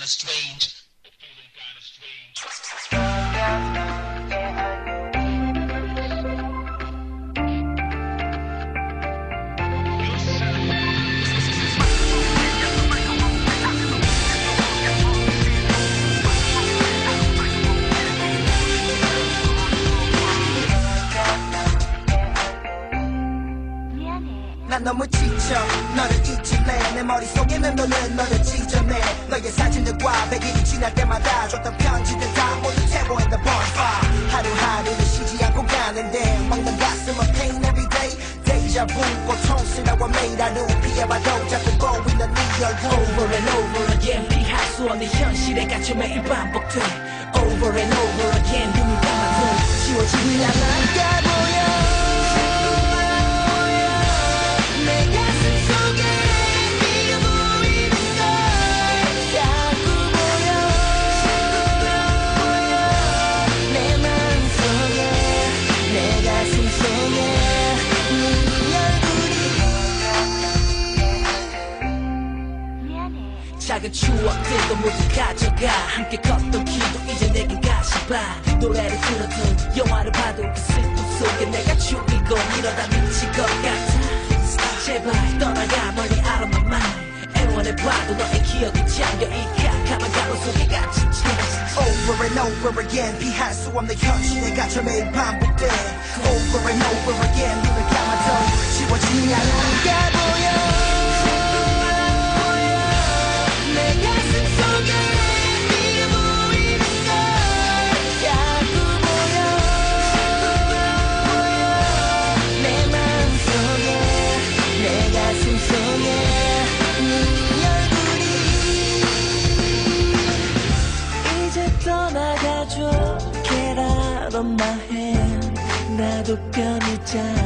strange. 난 너무 지쳐 너를 잊을래 내 머릿속에는 너를 찢어내 너의 사진들과 100일이 지날 때마다 줬던 편지들 다 모두 태워 in the bonfire 하루하루를 쉬지 않고 가는데 먹는 가슴은 pain every day deja vu 고통스러워 매일 하루 피해봐도 자꾸 보이는 네 얼굴 Over and over again 피할 수 없는 현실에 갇혀 매일 반복돼 Over and over again 눈을 감아도 지워지지 않아 보여 작은 추억들도 모두 가져가 함께 걷던 길도 이제 내겐 가시봐 노래를 들어도 영화를 봐도 그 슬픔 속에 내가 주인공 이러다 미칠 것 같아 제발 떠나가 멀리 out of my mind 애원해봐도 너의 기억이 잠겨 이 캄캄한 가로 속에 갇힌 채 Over and over again 피할 수 없는 현실에 갇혀 매일 반복돼 Over and over again 눈을 감아도 지워지지 않아 보여 떠나가줘 Get out of my hand 나도 편히 자